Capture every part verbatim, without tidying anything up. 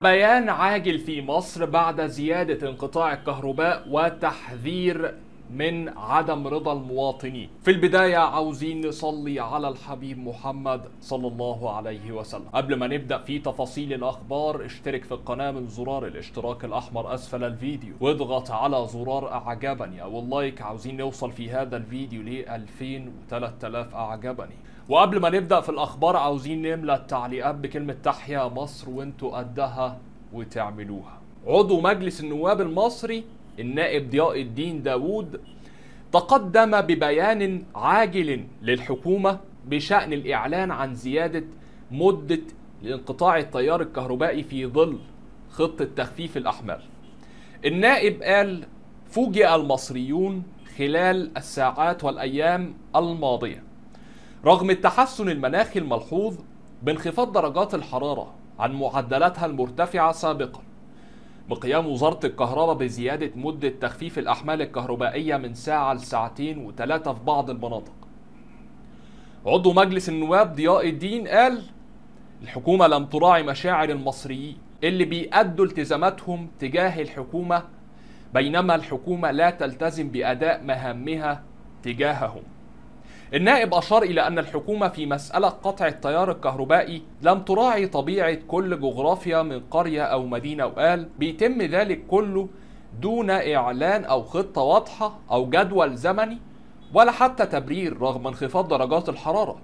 بيان عاجل في مصر بعد زيادة انقطاع الكهرباء وتحذير من عدم رضا المواطنين. في البداية عاوزين نصلي على الحبيب محمد صلى الله عليه وسلم. قبل ما نبدأ في تفاصيل الأخبار، اشترك في القناة من زرار الاشتراك الأحمر أسفل الفيديو، واضغط على زرار أعجبني أو اللايك. عاوزين نوصل في هذا الفيديو ل ألفين و ثلاثة آلاف أعجبني. وقبل ما نبدأ في الأخبار، عاوزين نملى التعليقات بكلمة تحيا مصر وانتوا قدها وتعملوها. عضو مجلس النواب المصري النائب ضياء الدين داوود تقدم ببيان عاجل للحكومة بشأن الإعلان عن زيادة مدة انقطاع التيار الكهربائي في ظل خطة تخفيف الأحمال. النائب قال: فوجئ المصريون خلال الساعات والأيام الماضية رغم التحسن المناخي الملحوظ بانخفاض درجات الحرارة عن معدلاتها المرتفعة سابقا بقيام وزارة الكهرباء بزيادة مدة تخفيف الأحمال الكهربائية من ساعة لساعتين وثلاثة في بعض المناطق. عضو مجلس النواب ضياء الدين قال: الحكومة لم تراعي مشاعر المصريين اللي بيأدوا التزاماتهم تجاه الحكومة، بينما الحكومة لا تلتزم بأداء مهامها تجاههم. النائب أشار إلى أن الحكومة في مسألة قطع التيار الكهربائي لم تراعي طبيعة كل جغرافيا من قرية أو مدينة، وقال: بيتم ذلك كله دون إعلان أو خطة واضحة أو جدول زمني ولا حتى تبرير رغم انخفاض درجات الحرارة.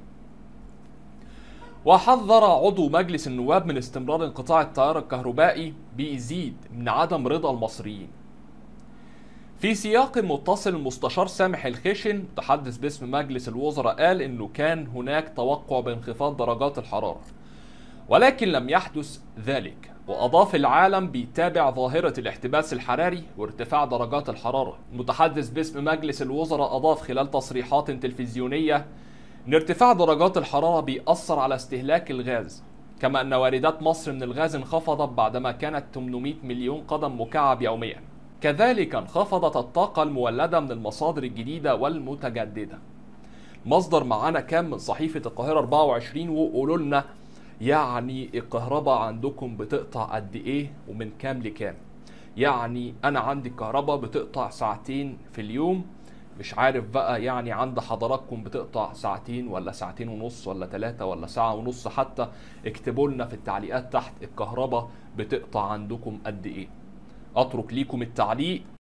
وحذر عضو مجلس النواب من استمرار انقطاع التيار الكهربائي بيزيد من عدم رضا المصريين. في سياق متصل، المستشار سامح الخشن متحدث باسم مجلس الوزراء قال انه كان هناك توقع بانخفاض درجات الحرارة ولكن لم يحدث ذلك، واضاف: العالم بيتابع ظاهرة الاحتباس الحراري وارتفاع درجات الحرارة. المتحدث باسم مجلس الوزراء اضاف خلال تصريحات تلفزيونية ان ارتفاع درجات الحرارة بيأثر على استهلاك الغاز، كما ان واردات مصر من الغاز انخفضت بعدما كانت ثمانمائة مليون قدم مكعب يوميا. كذلك انخفضت الطاقة المولدة من المصادر الجديدة والمتجددة. مصدر معانا كان من صحيفة القاهرة أربعة وعشرين، وقولوا لنا يعني الكهرباء عندكم بتقطع قد ايه ومن كام لكام؟ يعني انا عندي الكهرباء بتقطع ساعتين في اليوم، مش عارف بقى يعني عند حضراتكم بتقطع ساعتين ولا ساعتين ونص ولا ثلاثة ولا ساعة ونص. حتى اكتبوا لنا في التعليقات تحت الكهرباء بتقطع عندكم قد ايه. اترك ليكم التعليق.